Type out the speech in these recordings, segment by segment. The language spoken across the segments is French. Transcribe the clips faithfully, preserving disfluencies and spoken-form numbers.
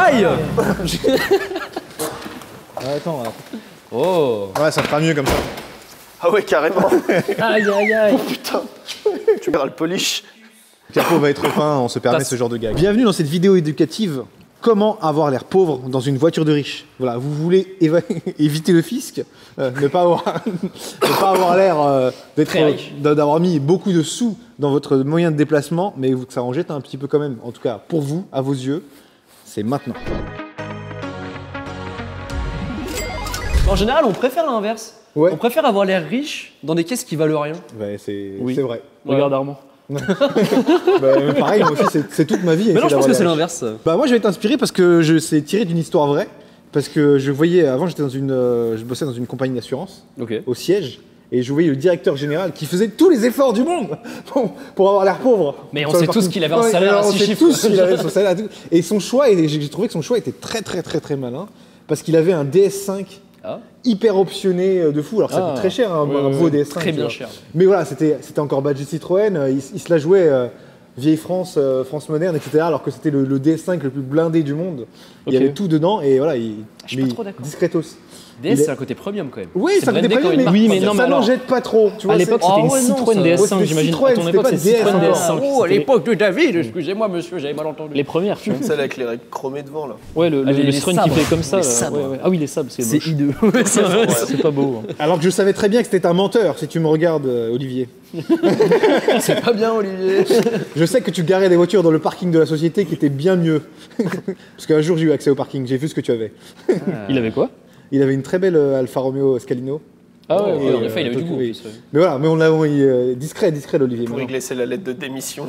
Aïe. Ah, attends, attends. Oh. Ouais, ça fera mieux comme ça. Ah ouais, carrément. Aïe, aïe, aïe. Oh putain. Tu verras le polish. Capot va être fin, on se permet ce genre de gag. Bienvenue dans cette vidéo éducative. Comment avoir l'air pauvre dans une voiture de riche? Voilà, vous voulez éviter le fisc, euh, ne pas avoir, ne pas avoir l'air euh, d'être, d'avoir mis beaucoup de sous dans votre moyen de déplacement, mais que ça en jette un petit peu quand même. En tout cas, pour vous, à vos yeux, c'est maintenant. En général, on préfère l'inverse. Ouais. On préfère avoir l'air riche dans des caisses qui valent rien. Ouais, c'est Oui. vrai. Regarde Armand. Bah, pareil, moi aussi, c'est toute ma vie. Mais non, je pense que c'est l'inverse. Bah, moi, je vais être inspiré parce que je c'est tiré d'une histoire vraie. Parce que je voyais, avant, j'étais dans une, euh, je bossais dans une compagnie d'assurance, okay. au siège, et je voyais le directeur général qui faisait tous les efforts du monde pour, pour avoir l'air pauvre. Mais on sait tous qu'il avait un salaire à six chiffres. On sait tous qu'il avait son salaire à tout. Et son choix, j'ai trouvé que son choix était très, très, très, très malin, parce qu'il avait un D S cinq. Ah. Hyper optionné de fou, alors ça ah. coûte très cher, hein, ouais, un beau D S cinq. Très bien cher. Mais voilà, c'était encore badge Citroën, il, il se la jouait euh, vieille France, euh, France moderne, et cetera. Alors que c'était le, le D S cinq le plus blindé du monde. Okay. Il y avait tout dedans et voilà, il, je suis pas trop d'accord. Discretos. D S, c'est un côté premium quand même. Oui, c'est un côté premium, mais, oui, mais non, ça n'en jette pas trop. Tu vois, à l'époque, c'était une Citroën D S cinq, j'imagine. À ton époque, c'était Citroën D S cinq. Oh, à l'époque de David, excusez-moi monsieur, j'avais mal entendu. Les premières, tu vois. Celle avec les règles chromées devant là. Ouais, le, le, le Citroën qui fait comme ça. Ah oui, les sabres, c'est moche. C'est hideux. C'est pas beau. Alors que je savais très bien que c'était un menteur, si tu me regardes, Olivier. C'est pas bien, Olivier. Je sais que tu garais des voitures dans le parking de la société qui était bien mieux. Parce qu'un jour, j'ai eu accès au parking, j'ai vu ce que tu avais. Il avait quoi? Il avait une très belle Alfa Romeo Scalino. Ah ouais, et, en effet, il avait du goût. Oui. Mais voilà, mais on l'a euh, discret, discret l'Olivier. Pour y glisser la lettre de démission.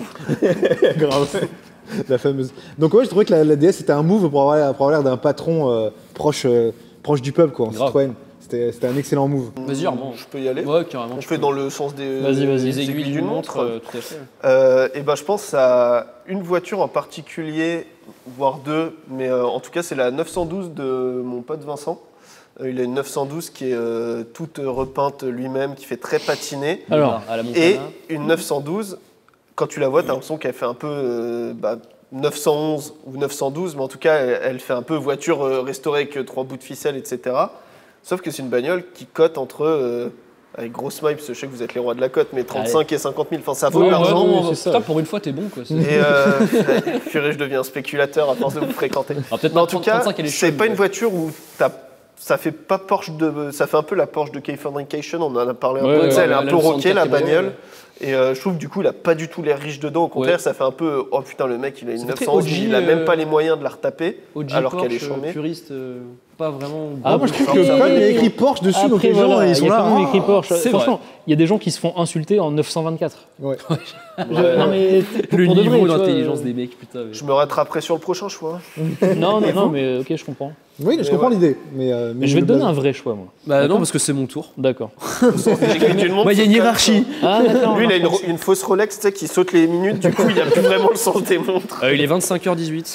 Grave. La fameuse. Donc ouais, je trouvais que la, la D S c'était un move pour avoir, pour avoir l'air d'un patron euh, proche, euh, proche du peuple, quoi, en Citroën. C'était un excellent move. Vas-y, Armand. Je peux y aller? Ouais, carrément. On fait dans le sens des, vas -y, vas -y. des aiguilles d'une montre. Euh, tout à fait. Euh, et ben, je pense à une voiture en particulier, voire deux, mais euh, en tout cas, c'est la neuf cent douze de mon pote Vincent. Il a une neuf cent douze qui est euh, toute repeinte lui-même, qui fait très patinée. Alors, à la et une neuf cent douze, quand tu la vois, tu as l'impression qu'elle fait un peu euh, bah, neuf cent onze ou neuf cent douze, mais en tout cas, elle, elle fait un peu voiture euh, restaurée avec trois bouts de ficelle, et cetera. Sauf que c'est une bagnole qui cote entre, euh, avec gros smile, parce que je sais que vous êtes les rois de la cote, mais trente-cinq Allez. Et cinquante mille, enfin ça vaut ouais, l'argent. Ouais, ouais, putain, pour une fois, t'es bon, quoi. Et euh, purée, je deviens spéculateur à force de vous fréquenter. Alors, mais en tout cas, c'est pas une voiture où t'as ça fait pas Porsche de, ça fait un peu la Porsche de Californication, on en a parlé un ouais, peu. Ouais, elle est ouais, un peu rockée la bagnole. Ouais. Et euh, je trouve du coup, il a pas du tout l'air riche dedans. Au contraire, ouais. ça fait un peu, oh putain, le mec, il a une neuf cent onze, il a même pas les moyens de la retaper, O G alors qu'elle est Porsche, chambée. Puriste, euh, pas vraiment. Ah, moi je trouve que le code, il y a écrit Porsche dessus, donc les gens ils sont là. Il y a écrit Porsche. Franchement, il y a des gens qui se font insulter en neuf cent vingt-quatre. Ouais. Non mais le niveau d'intelligence des mecs, putain. Je me rattraperai sur le prochain choix. Non, non, non, mais ok, je comprends. Oui, je comprends l'idée. Mais, euh, mais je vais te donner un vrai choix, moi. Bah non, parce que c'est mon tour. D'accord. Moi, il y a une hiérarchie. Ah, lui, il a une, une fausse Rolex, tu sais, qui saute les minutes. Du coup, il a plus vraiment le sens des montres. Euh, il est vingt-cinq heures dix-huit.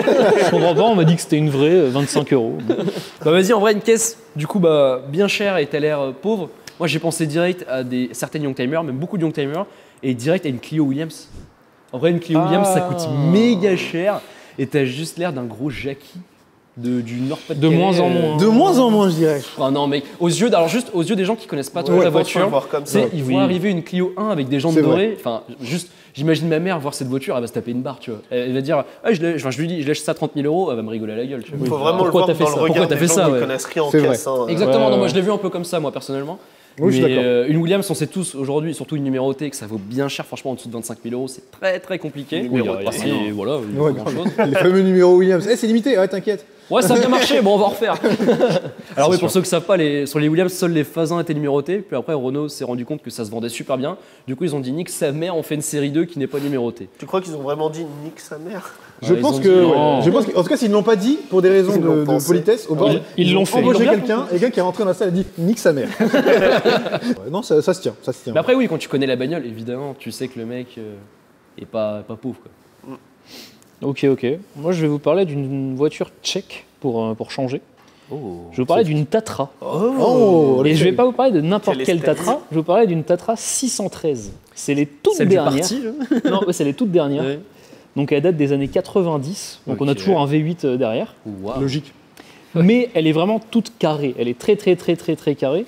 Je comprends pas. On m'a dit que c'était une vraie, vingt-cinq euros. Bah vas-y, en vrai, une caisse, du coup, bah bien chère et t'as l'air euh, pauvre. Moi, j'ai pensé direct à des certaines youngtimers, même beaucoup de youngtimers, et direct à une Clio Williams. En vrai, une Clio ah. Williams, ça coûte méga cher, et t'as juste l'air d'un gros Jackie. De, du Nord-Pas-de-Calais. De moins en moins. De moins en moins, je dirais. Oh non, mec. Aux yeux, alors juste aux yeux des gens qui connaissent pas trop ouais, la voiture, ils vont oui. arriver une Clio un avec des jantes dorées. Enfin, juste, j'imagine ma mère voir cette voiture, elle va se taper une barre, tu vois. Elle, elle va dire, ah, je, enfin, je lui dis, je lâche ça trente mille euros, elle va me rigoler à la gueule. Tu vois. Il faut vraiment Pourquoi le voir dans le regard des des gens ça, qui ouais. connaissent rien en caisse. Hein. Exactement. Ouais, non, moi ouais. je l'ai vu un peu comme ça, moi personnellement. Oui, mais je euh, une Williams, on sait tous aujourd'hui, surtout une numérotée, que ça vaut bien cher. Franchement, en dessous de vingt-cinq mille euros, c'est très très compliqué. Oui, et, et voilà, il y a ouais, pas grand chose. Les fameux numéros Williams. Eh, c'est limité, ouais, t'inquiète. Ouais, ça a bien marché, bon, on va en refaire. Alors, oui, pour ceux qui ne savent pas, les, sur les Williams, seuls les Phase un étaient numérotés. Puis après, Renault s'est rendu compte que ça se vendait super bien. Du coup, ils ont dit nique sa mère, on fait une série deux qui n'est pas numérotée. Tu crois qu'ils ont vraiment dit nique sa mère? Je, ouais, pense que, dit, ouais. je pense que, en tout cas, s'ils ne l'ont pas dit pour des raisons de, de politesse, au bord, ils l'ont fait. Embauché quelqu'un et quelqu'un qui est rentré dans la salle a dit nique sa mère. Ouais, non, ça, ça se tient, ça se tient. Mais après, oui, quand tu connais la bagnole, évidemment, tu sais que le mec euh, est pas, pas pauvre, quoi. Ok, ok. Moi, je vais vous parler d'une voiture tchèque pour, pour changer. Oh, je vais vous parler d'une Tatra. Oh, oh, et je ne vais pas vous parler de n'importe quelle Tatra, je vais vous parler d'une Tatra six cent treize. C'est les toutes Celle dernières. du parti, non, ouais, c'est les toutes dernières. Ouais. Donc elle date des années quatre-vingt-dix, donc on a Ok. toujours un V huit derrière. Waouh. Logique. Mais elle est vraiment toute carrée, elle est très très très très très carrée.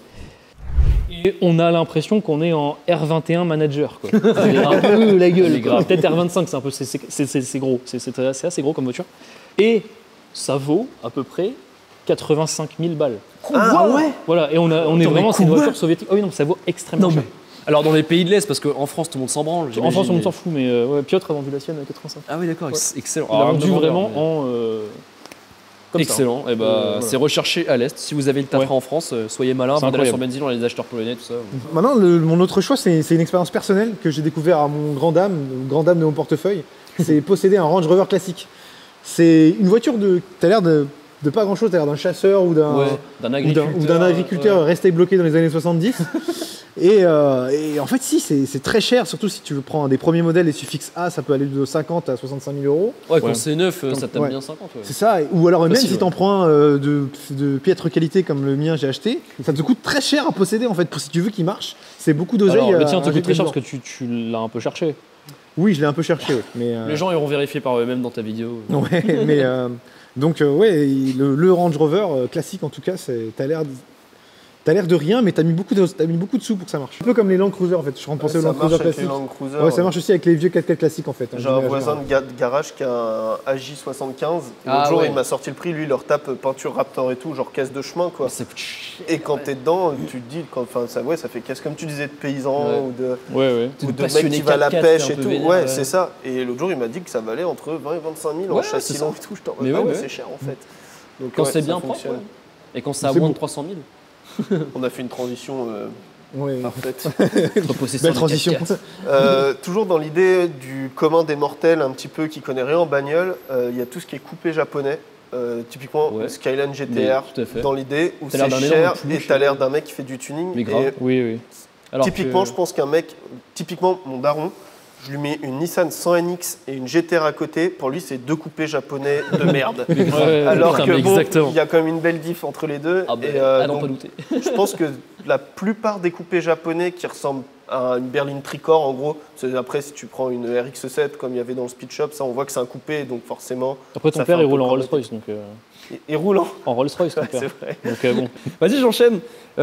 Et on a l'impression qu'on est en R vingt et un manager, quoi. C'est un peu la gueule, quoi. Peut-être R vingt-cinq, c'est un peu, c'est, c'est, c'est, c'est gros, c'est, c'est, c'est assez gros comme voiture. Et ça vaut à peu près quatre-vingt-cinq mille balles. Ah ouais. Voilà, et on, a, on est Attends, mais vraiment, c'est une combien voiture soviétique. Oh oui, non, ça vaut extrêmement Non, cher. mais- Alors dans les pays de l'Est, parce qu'en France tout le monde s'en branle. En j'imagine, France, on mais- s'en fout, mais euh, ouais, Piotr a vendu la sienne à quatre-vingt-cinq. Ah oui, d'accord, ex- excellent. Il a Alors, vendu demandeur, vraiment mais- en. euh, comme ça. Excellent. Et bah, Euh, voilà. c'est recherché à l'Est. Si vous avez le Tatra Ouais. en France, euh, soyez malin. C'est Avant d'aller sur incroyable. Benzine, on a les acheteurs polonais, tout ça. Maintenant, le- mon autre choix, c'est c'est une expérience personnelle que j'ai découvert à mon grand dame, au grand dame de mon portefeuille. C'est posséder un Range Rover classique. C'est une voiture de. T'as l'air de, de pas grand chose, t'as l'air d'un chasseur ou d'un Ouais, d'un ou d'un- agriculteur. ou d'un agriculteur ouais. resté bloqué dans les années soixante-dix. et, euh, et en fait, si, c'est c'est très cher, surtout si tu veux prendre des premiers modèles, les suffixes A, ça peut aller de cinquante à soixante-cinq mille euros. Ouais, quand Ouais. c'est neuf, euh, ça tape Ouais. bien cinquante. Ouais. C'est ça, ou alors même Facile, si ouais. t'en prends un euh, de, de piètre qualité comme le mien j'ai acheté, ça te coûte très cher à posséder en fait, pour si tu veux qu'il marche. C'est beaucoup d'oseille. Alors, le à tien te coûte injecter très cher dedans. parce que tu, tu l'as un peu cherché. Oui, je l'ai un peu cherché, ouais, mais. euh, Les gens iront vérifier par eux-mêmes dans ta vidéo. Ouais, mais euh, donc euh, ouais, il- le, le Range Rover euh, classique en tout cas, c'est t'as l'air de- t'as l'air de rien, mais t'as mis beaucoup de t'as mis beaucoup de sous pour que ça marche. Un peu comme les Land Cruiser en fait. Je suis en train de penser aux ça Land marche Cruiser avec les classiques. Land Cruiser. Ouais, ça marche aussi avec les vieux quatre-quatre classiques en fait. hein, J'ai un en voisin général. de ga- de garage qui a un A J soixante-quinze. Ah L'autre jour, ouais. il m'a sorti le prix. Lui, il leur tape peinture Raptor et tout, genre caisse de chemin, quoi. Ça coûte cher. Et quand t'es dedans, tu te dis, quand- enfin, ça, ouais, ça fait caisse, comme tu disais, de paysan Ouais. ou de, Ouais, ouais. T'es ou de mec passionné qui va à la quatre-quatre, pêche t'es et un peu tout. vénère, ouais, ouais. c'est ça. Et l'autre jour, il m'a dit que ça valait entre vingt et vingt-cinq mille en Ouais, châssis c'est ça. long et tout. Je t'en Mais ah ouais, ouais, ouais. c'est cher en fait. Donc, Quand ouais, c'est ça bien propre. fonctionne. Ouais. Et quand c'est à C'est moins beau. de trois cent mille. On a fait une transition euh, Ouais. parfaite. Entre possesseur Belle de transition. quatre-quatre. Euh, toujours dans l'idée du commun des mortels, un petit peu qui connaît rien en bagnole, euh, il y a tout ce qui est coupé japonais. Euh, typiquement Ouais. Skyline G T Mais, R, tout à fait. dans l'idée où T'as l'air c'est d'un cher énorme et plouche, t'as l'air euh. d'un mec qui fait du tuning. Mais grave. Et Oui, oui. Alors typiquement, que- je pense qu'un mec, typiquement mon daron, je lui mets une Nissan cent N X et une G T R à côté. Pour lui, c'est deux coupés japonais de merde. Ouais, Alors putain, que mais bon, exactement. il y a quand même une belle diff entre les deux. Ah, bah, et, euh, à n'en donc, pas douter. je pense que la plupart des coupés japonais qui ressemblent à une berline tricorps, en gros, c'est- après si tu prends une R X sept comme il y avait dans le Speed Shop, ça on voit que c'est un coupé, donc forcément. Après, ton ça père, fait il un peu roule en comme- Rolls-Royce, donc. euh, Et, et roulant. En Rolls-Royce, ton Ouais, père. c'est vrai. Donc, euh, bon. Vas-y, j'enchaîne.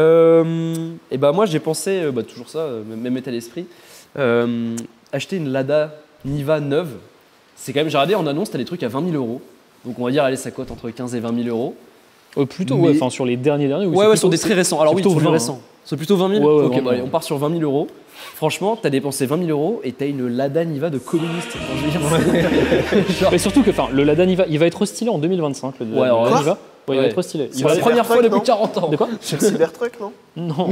Euh, et bah moi j'ai pensé, euh, bah, toujours ça, euh, même état d'esprit, euh, acheter une Lada Niva neuve. C'est quand même, j'ai regardé en annonce, t'as des trucs à vingt mille euros. Donc on va dire, allez, ça cote entre quinze et vingt mille euros. Euh, plutôt, Mais- ouais, enfin, sur les derniers derniers. ou Ouais, c'est ouais, plutôt- sur des très récents. Alors c'est oui, plutôt sur du vingt, récent. C'est plutôt vingt mille Ouais, ouais, Ok, vraiment. bah, allez, on part sur vingt mille euros. Franchement, t'as dépensé vingt mille euros et t'as une Lada Niva de communiste. Enfin, je veux dire, c'est- Mais surtout que, enfin, le Lada Niva, il va être restylé en deux mille vingt-cinq. Le, Ouais, alors, Lada quoi Niva. Ouais, il va Ouais. être restylé. Il C'est va la être- première fois Cybertruck, depuis non quarante ans. De quoi Chez le Cybertruck, non Non.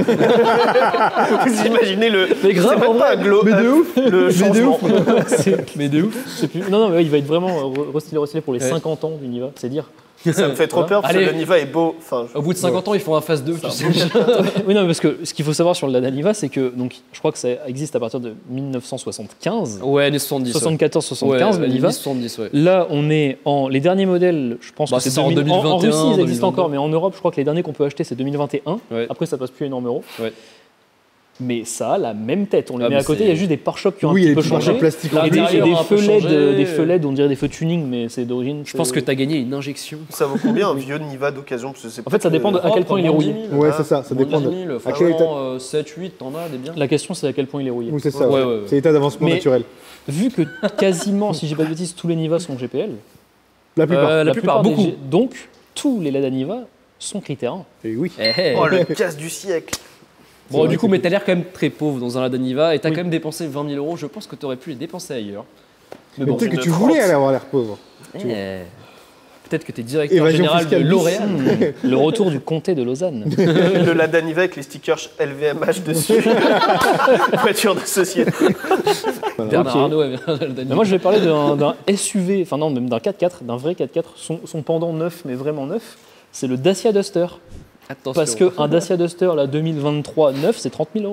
Vous imaginez le. Mais grave, c'est même en pas vrai. un glow Mais de up, ouf. le Mais de changement. C'est- Mais de ouf. je sais plus. Non, non, mais ouais, il va être vraiment euh, re- restylé, restylé pour les Ouais. cinquante ans du Niva, c'est dire. Ça me fait trop peur parce que Allez. le Niva est beau. Enfin, je- Au bout de cinquante ans, ils font un phase deux. Tu sais. Oui, non, mais parce que ce qu'il faut savoir sur le Lada Niva, c'est que donc, je crois que ça existe à partir de mille neuf cent soixante-quinze. Ouais, années soixante-dix. ouais. soixante-quatorze soixante-quinze, Ouais, le années Niva. soixante-dix, ouais. Là, on est en. Les derniers modèles, je pense Bah, que c'est c'est ça, en deux mille en, en deux mille vingt et un, Russie, ils deux existent mille vingt-deux. encore, mais en Europe, je crois que les derniers qu'on peut acheter, c'est deux mille vingt et un. Ouais. Après, ça passe plus énorme euros. Ouais. Mais ça a la même tête. On les Ah, met mais à côté, c'est- il y a juste des pare-chocs qui ont Oui, un les petit peu petits changé. en plastique en Là, Et des, et L'intérieur des a un peu feux L E D, changé. euh, des feux L E D, on dirait des feux tuning, mais c'est d'origine. Je pense que t'as gagné une injection. Ça vaut combien un vieux Niva d'occasion Parce que c'est En fait, ça dépend de- à Oh, quel point il est rouillé. Ouais, c'est ça, ça dépend de. de. à quel état- Franchement, euh, sept, huit, t'en as des biens. La question, c'est à quel point il est rouillé. Oui, c'est ça. Ouais, ouais. ouais, ouais. C'est l'état d'avancement Mais- naturel. Vu que quasiment, si j'ai pas de bêtises, tous les Niva sont G P L, La plupart. Euh, la plupart, des beaucoup. G- donc, tous les Lada Niva sont critères un. Et oui. Eh, eh. Oh, le casse du siècle. Bon, vrai du que coup, c'est mais t'as l'air quand même très pauvre dans un Lada Niva et t'as Oui. quand même dépensé vingt mille euros. Je pense que t'aurais pu les dépenser ailleurs. Mais Mais bon, peut-être que une tu trente. voulais aller avoir l'air pauvre. eh, peut-être que t'es directeur Évasion général de fiscale bis. L'Oréal. Le retour du comté de Lausanne. Le Lada Niva avec les stickers L V M H dessus. Voiture de société. Bernard Ok. Arnault, ouais, Lada Mais Niva. moi, je vais parler d'un d'un S U V, enfin non, même d'un quatre-quatre, d'un vrai quatre-quatre, son, son pendant neuf, mais vraiment neuf. C'est le Dacia Duster. Attention. Parce qu'un Dacia Duster, là, deux mille vingt-trois neuf, c'est trente mille euros.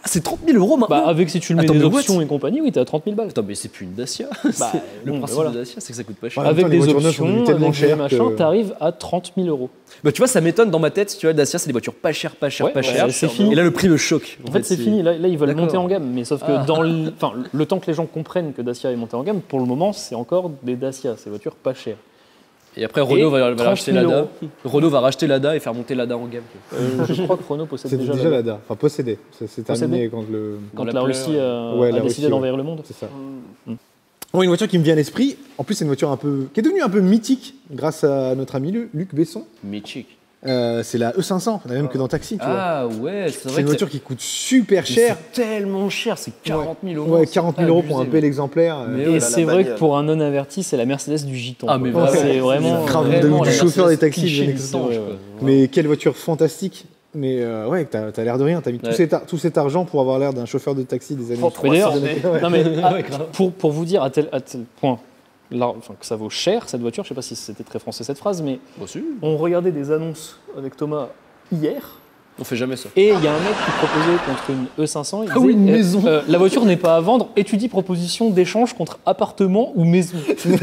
Ah, c'est trente mille euros maintenant. Bah, avec si tu le mets Attends, des mais what options et compagnie, oui, t'es à trente mille balles. Attends, mais c'est plus une Dacia. Bah, le bon, principe voilà. de Dacia, c'est que ça coûte pas cher. Ouais. En même Avec temps, les des voitures neuves sont devenues options, tellement avec des chères machins, que- t'arrives à trente mille euros. Bah, tu vois, ça m'étonne dans ma tête. Tu vois, Dacia, c'est des voitures pas chères, pas chères, Ouais, pas ouais, chères. c'est fini. Et là, le prix me choque. En fait, c'est fini. Là, là, ils veulent D'accord. monter en gamme. Mais sauf que Ah. dans le, enfin, le temps que les gens comprennent que Dacia est monté en gamme, pour le moment, c'est encore des Dacia, ces voitures pas chères. Et après, Renault Et va, va racheter trente mille Lada. euros. Renault va racheter Lada et faire monter Lada en gamme. quoi. Euh, je crois que Renault possède C'est déjà, déjà la- l'A D A, enfin possédé. Ça s'est terminé quand le. quand la la pleure, Russie a, Ouais, a la décidé Russie, ouais. d'envahir le monde. C'est ça. Mm. Bon, une voiture qui me vient à l'esprit. En plus, c'est une voiture un peu qui est devenue un peu mythique grâce à notre ami Lu- Luc Besson. Mythique. Euh, c'est la E cinq cents, la même que dans Taxi, tu vois. Ah ouais, c'est C'est vrai une que voiture qui coûte super c'est- cher. c'est tellement cher, c'est quarante mille euros. Ouais, c'est quarante mille euros pour un abusé, bel exemplaire. euh, Mais Et oh là c'est la vrai que bagnole. pour un non averti, c'est la Mercedes du giton. Ah, quoi. mais Ouais, vraiment, c'est vraiment. grave, euh, de- vraiment du la chauffeur des Mercedes taxis, cliché bien du exactement, singe, ouais, quoi. ouais. Mais quelle voiture fantastique. Mais euh, ouais, t'as as, l'air de rien. T'as mis Ouais. tout, cet ar- tout cet argent pour avoir l'air d'un chauffeur de taxi des années. Pour Mais d'ailleurs, trois cents Ouais. non, mais, ah, Ouais, grave. pour, pour vous dire à tel, à tel point là, enfin, que ça vaut cher cette voiture, je sais pas si c'était très français cette phrase, mais Bon, si, on regardait des annonces avec Thomas hier. on fait jamais ça. Et il y a un mec qui proposait contre une E cinq cents. Il Ah oui, une disait, euh, maison. euh, la voiture n'est pas à vendre. Étudie proposition d'échange contre appartement ou maison.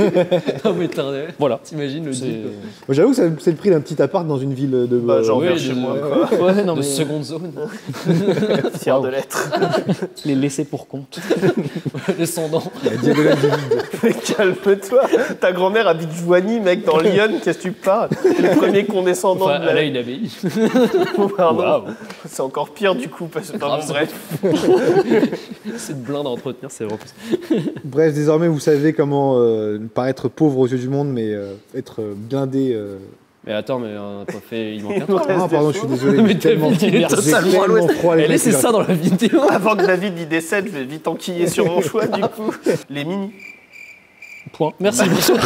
Ah mais t'as raison. Voilà. T'imagines le C'est- deal, quoi. Moi, j'avoue que ça- c'est le prix d'un petit appart dans une ville de. Bah, genre Ouais, vers de- chez moi, ouais, quoi. Ouais, non, de mais seconde zone. Fier de l'être. les laisser pour compte. Descendant. la diagonale du vide. Calme-toi. Ta grand-mère habite Joigny, mec, dans Lyon. Qu'est-ce que tu parles? Le premier condescendant Enfin, de la... là, il avait. Pardon. Waouh. C'est encore pire du coup, parce que Grave, bon, c'est bref. Cette blinde à entretenir, c'est vraiment possible. Bref, désormais, vous savez comment euh, ne pas être pauvre aux yeux du monde, mais euh, être blindé. euh. Mais attends, mais on a pas fait. Il manque un Il truc. nous reste Ah, des pardon, je choses. suis désolé. Mais j'ai t'as tellement, vu, il est j'ai totalement à tellement l'ouest. froid, les Elle mecs, laissait j'ai- ça dans la vidéo. Avant que David y décède, je vais vite enquiller sur mon choix du coup. Les mini. Point. Merci.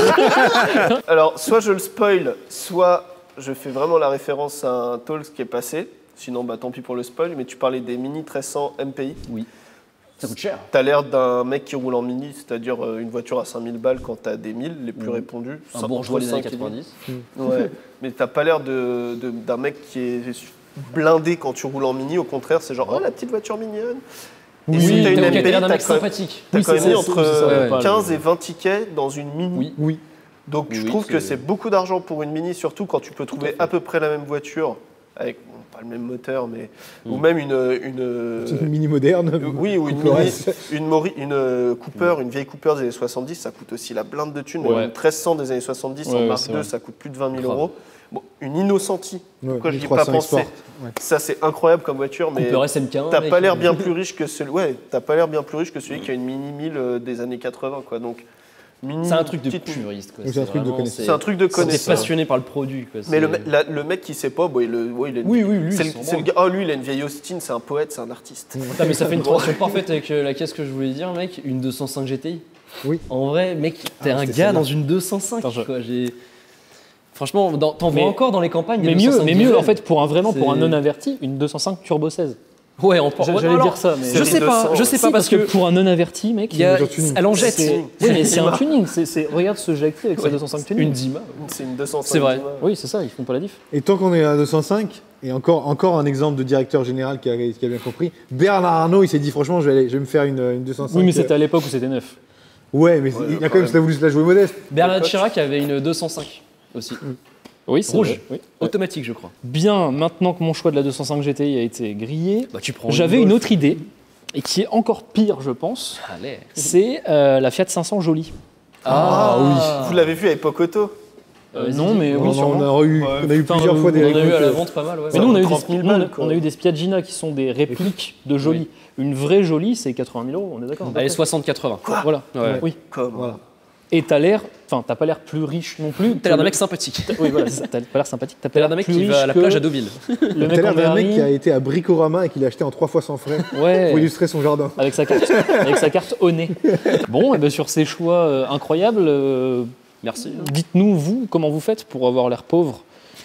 Alors, soit je le spoil, soit je fais vraiment la référence à un Talks qui est passé. Sinon, bah tant pis pour le spoil, mais tu parlais des Mini mille trois cents M P I. Oui. Ça coûte cher. T'as l'air d'un mec qui roule en mini, c'est-à-dire euh, une voiture à cinq mille balles quand t'as des mille, les plus Mhm. répandus. Un Cin- bourgeois entre des années cinq et dix. quatre-vingt-dix. Ouais, mais t'as pas l'air de, de- d'un mec qui est blindé quand tu roules en mini, au contraire, c'est genre, oh la petite voiture mignonne. Et Oui, si t'as une t'as M P I, l'air d'un t'as mec quand même, sympathique. t'as Oui, quand même c'est mis ça, entre c'est ça, euh, ouais. quinze et vingt tickets dans une mini. Oui. Oui. Donc Oui, je oui, trouve que c'est- c'est beaucoup d'argent pour une mini, surtout quand tu peux trouver fait. à peu près la même voiture, avec bon, pas le même moteur, mais ou Mm. même une, une, C'est une mini moderne. Euh, oui, ou une, Cooper mini- S. une, Mori- une euh, Cooper, une vieille Cooper des années soixante-dix, ça coûte aussi la blinde de thunes. Ouais. Une treize cents des années soixante-dix Ouais, en ouais, Mark c'est deux, vrai. ça coûte plus de vingt mille Grave. euros. Bon, une Innocenti, Ouais, pourquoi je n'y ai mille trois pas cents pensé Export. Ouais. Ça, c'est incroyable comme voiture, mais Cooper S M K un. t'as mec. pas l'air bien plus riche que celui. Ouais, t'as pas l'air bien plus riche que celui qui a une Mini mille euh, des années quatre-vingts, quoi. Donc, mini, C'est un truc de petite- puriste. quoi. C'est un truc de vraiment- connaisseur. C'est un truc de C'est connaisseur. passionné par le produit. quoi. Mais le, C'est- me- la- le mec qui sait pas, bon, il, ouais, il est. Oui, oui, lui, C'est il le, s'en c'est le branle. gars. Oh, lui, il a une vieille Austin, c'est un poète, c'est un artiste. Putain, mais ça fait une transition parfaite avec euh, la caisse que je voulais dire, mec. Une deux cent cinq G T I. Oui. En vrai, mec, t'es Ah, un c'était gars celle-là. dans une deux cent cinq. Attends, je- quoi. J'ai- Franchement, dans- t'en Mais- vois encore dans les campagnes. des Mais deux cent mieux, cinq mais mieux diesel. en fait, pour un vraiment pour un C'est- non averti, une deux cent cinq Turbo seize. Ouais, on pense. J'allais dire ça, mais Je sais pas, je sais Si, pas parce que. pour un non averti, mec, il y a- voiture tuning. Elle en jette. c'est oui, mais c'est un tuning. C'est, c'est- regarde ce Jackie avec sa Ouais, deux cent cinq tuning. Une Dima. C'est une deux cent cinq. C'est vrai. Dima. Oui, c'est ça, ils font pas la diff. Et tant qu'on est à deux cent cinq, et encore, encore un exemple de directeur général qui a, qui a bien compris, Bernard Arnault, il s'est dit franchement, je vais, aller, je vais me faire une, une deux cent cinq. Oui, mais c'était à l'époque où c'était neuf. Ouais, mais Ouais, il a quand quand même même. voulu se la jouer modeste. Bernard coach. Chirac avait une deux cent cinq aussi. Oui, c'est Rouge. vrai, oui. Automatique, je crois. Bien, maintenant que mon choix de la deux cent cinq G T I a été grillé, Bah, tu prends. j'avais Golf. une autre idée, et qui est encore pire, je pense. Allez. C'est euh, la Fiat cinq cents Jolie. Ah, oui. Vous l'avez vu à Époque Auto? Euh, Vas-y, non, dis. mais on, oui, en- sûrement. on a eu, Ouais, on a eu putain, plusieurs on- fois on des On a eu répliques, à la euh, vente pas mal, ouais. Mais nous, on a, eu trente des, mille nous, on a- balles, quoi. on a eu des Spiagina qui sont des répliques de Jolie. Une vraie Jolie, c'est quatre-vingt mille euros, on est d'accord? Allez, soixante quatre-vingts. Voilà. Ouais. Oui. Comme. Voilà. Et t'as l'air, enfin, t'as pas l'air plus riche non plus. T'as l'air d'un mec sympathique. Oui, voilà, c'est ça, t'as pas l'air sympathique. T'as T'as pas l'air d'un mec plus qui va riche à la que plage à Deauville. Le T'as mec l'air en d'un mec vernis. qui a été à Bricorama et qui l'a acheté en trois fois sans frais Ouais. pour illustrer son jardin. Avec sa carte, avec sa carte au nez. Bon, et ben sur ces choix euh, incroyables, euh, Merci. dites-nous, vous, comment vous faites pour avoir l'air pauvre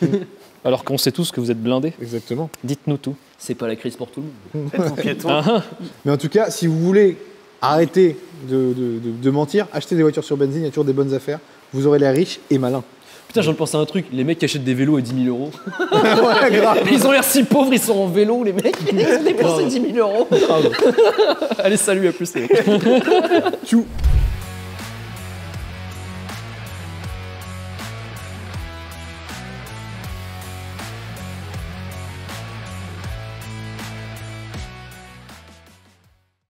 alors qu'on sait tous que vous êtes blindés. Exactement. Dites-nous tout. C'est pas la crise pour tout le monde. Faites-vous piéton. Ah, ah. Mais en tout cas, si vous voulez arrêter de, de- de- de mentir, achetez des voitures sur benzine, il y a toujours des bonnes affaires. Vous aurez l'air riche et malin. Putain, je viens de penser à un truc. Les mecs qui achètent des vélos à dix mille euros. Ouais, grave. Ils ont l'air si pauvres, ils sont en vélo, les mecs. Ils ont dépensé dix mille euros. Allez, salut, à plus. Les mecs. Tchou.